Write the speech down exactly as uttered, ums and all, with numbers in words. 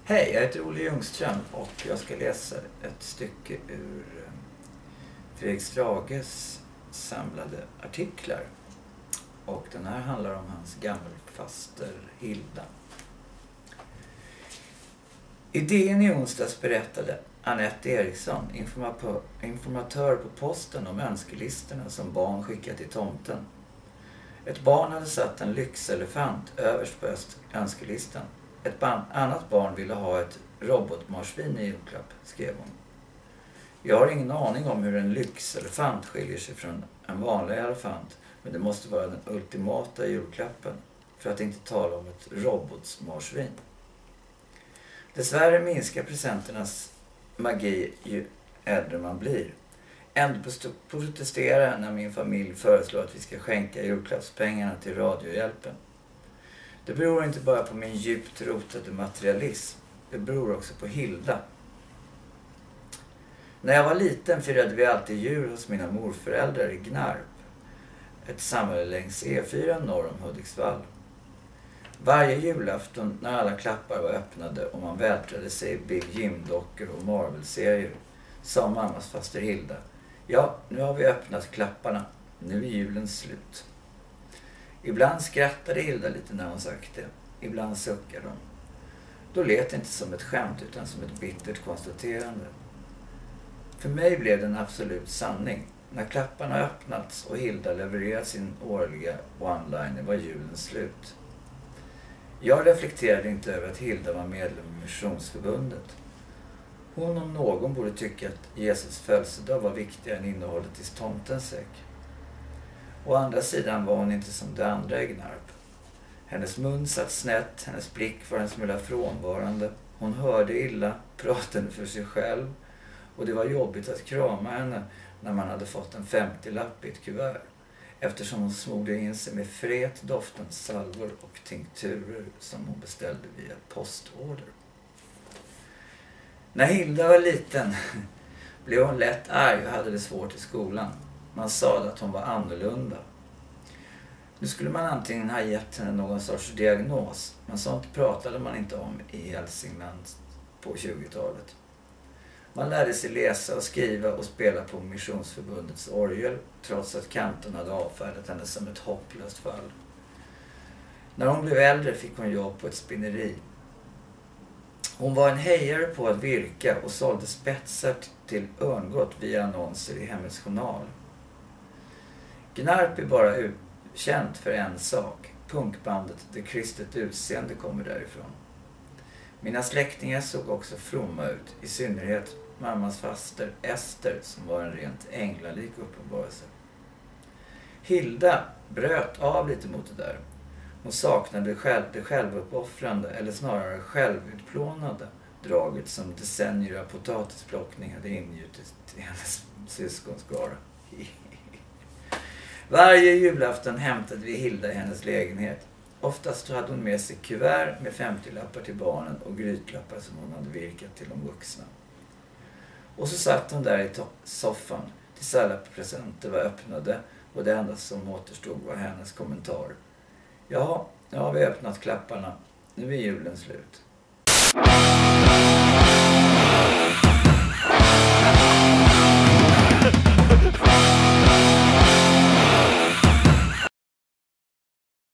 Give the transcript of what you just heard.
Hej, jag heter Olle Ljungström och jag ska läsa ett stycke ur Fredrik Strages samlade artiklar. Och den här handlar om hans gammelfaster Hilda. I D N i onsdags berättade Anette Eriksson, informatör på posten, om önskelistorna som barn skickat till tomten. Ett barn hade satt en lyxelefant överst på önskelistan. Ett annat barn ville ha ett robotmarsvin i julklapp, skrev hon. Jag har ingen aning om hur en lyxelefant skiljer sig från en vanlig elefant, men det måste vara den ultimata julklappen, för att inte tala om ett robotmarsvin. Dessvärre minskar presenternas magi ju äldre man blir. Ändå protesterar när min familj föreslår att vi ska skänka julklappspengarna till Radiohjälpen. Det beror inte bara på min djupt rotade materialism. Det beror också på Hilda. När jag var liten firade vi alltid jul hos mina morföräldrar i Gnarp. Ett samhälle längs E fyra norr om Hudiksvall. Varje julafton när alla klappar var öppnade och man vältrade sig i Bill Jim-dockor och Marvel-serier, sa mammas faster Hilda: ja, nu har vi öppnat klapparna. Nu är julen slut. Ibland skrattade Hilda lite när hon sagt det. Ibland suckade hon. Då lät det inte som ett skämt utan som ett bittert konstaterande. För mig blev det en absolut sanning. När klapparna öppnats och Hilda levererat sin årliga one-liner var julen slut. Jag reflekterade inte över att Hilda var medlem i Missionsförbundet. Hon om någon borde tycka att Jesus födelsedag var viktigare än innehållet i tomtens säck. Å andra sidan var hon inte som de andra i Gnarp. Hennes mun satt snett, hennes blick var en smula frånvarande. Hon hörde illa, pratade för sig själv, och det var jobbigt att krama henne när man hade fått en femtiolapp i ett kuvert, eftersom hon smorde in sig med fret doftande salvor och tinkturer som hon beställde via postorder. När Hilda var liten blev hon lätt arg och hade det svårt i skolan. Man sa att hon var annorlunda. Nu skulle man antingen ha gett henne någon sorts diagnos, men sånt pratade man inte om i Hälsingland på tjugotalet. Man lärde sig läsa och skriva och spela på Missionsförbundets orgel, trots att kanten hade avfärdat henne som ett hopplöst fall. När hon blev äldre fick hon jobb på ett spinneri. Hon var en hejare på att virka och sålde spetsar till örngott via annonser i Hemmets Journal. Gnarp är bara känt för en sak. Punkbandet Det kristet utseende kommer därifrån. Mina släktingar såg också fromma ut, i synnerhet mammas faster Ester som var en rent änglalik uppenbarelse. Hilda bröt av lite mot det där. Hon saknade själv, det självuppoffrande, eller snarare självutplånade draget som decennier av potatisplockning hade ingjutit till hennes syskonskara. Varje julafton hämtade vi Hilda i hennes lägenhet. Oftast hade hon med sig kuvert med femtiolappar till barnen och grytlappar som hon hade virkat till de vuxna. Och så satt hon där i soffan tills alla presenter var öppnade och det enda som återstod var hennes kommentar: ja, nu har vi öppnat klapparna. Nu är julen slut.